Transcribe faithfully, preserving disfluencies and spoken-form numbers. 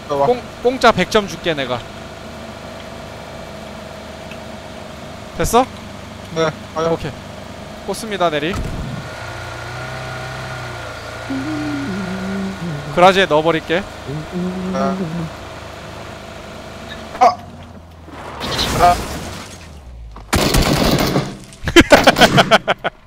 와. 공, 공짜 백 점 줄게 내가. 됐어? 네. 아유. 오케이. 꽂습니다 내리. 그라지에 넣어버릴게. 네. 아. 아.